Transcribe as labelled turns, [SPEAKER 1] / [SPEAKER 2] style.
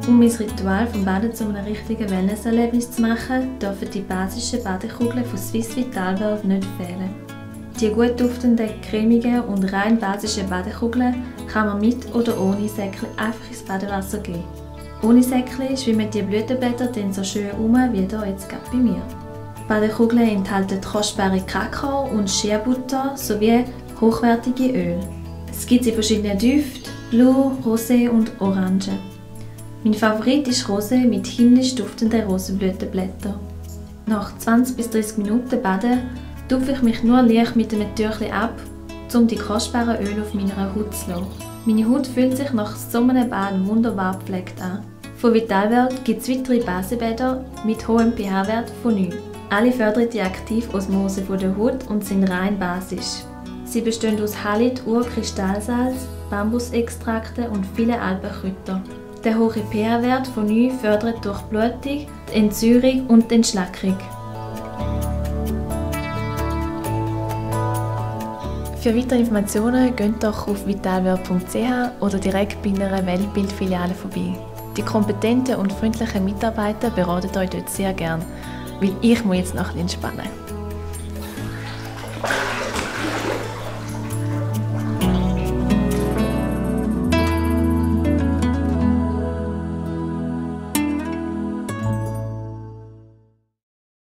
[SPEAKER 1] Um mein Ritual vom Baden zu einem richtigen Wellnesserlebnis zu machen, dürfen die basischen Badekugeln von Swiss Vital World nicht fehlen. Die gut duftenden, cremigen und rein basischen Badekugeln kann man mit oder ohne Säckchen einfach ins Badewasser geben. Ohne Säckchen schwimmen die Blütenblätter dann so schön um wie hier jetzt gerade bei mir. Badekugeln enthalten kostbare Kakao- und Shea-Butter sowie hochwertige Öle. Es gibt in verschiedenen Düften, Blau, Rosé und Orange. Mein Favorit ist Rosé mit himmlisch duftenden Rosenblütenblättern. Nach 20 bis 30 Minuten Baden tupfe ich mich nur leicht mit einem Tüchlein ab, um die kostbaren Öle auf meiner Haut zu lassen. Meine Haut fühlt sich nach so einem Bad wunderbar gepflegt an. Von Vital World gibt es weitere Basenbäder mit hohem pH-Wert von 9. Alle fördern die Aktivosmose der Haut und sind rein basisch. Sie bestehen aus Halit, Urkristallsalz, Bambusextrakten und vielen Alpenkräutern. Der hohe pH-Wert von 9 fördert die Durchblutung, die Entsäuerung und die Entschlackung. Für weitere Informationen geht doch auf vitalworld.ch oder direkt bei einer Weltbild-Filiale vorbei. Die kompetenten und freundlichen Mitarbeiter beraten euch dort sehr gern, weil ich muss jetzt noch ein bisschen entspannen.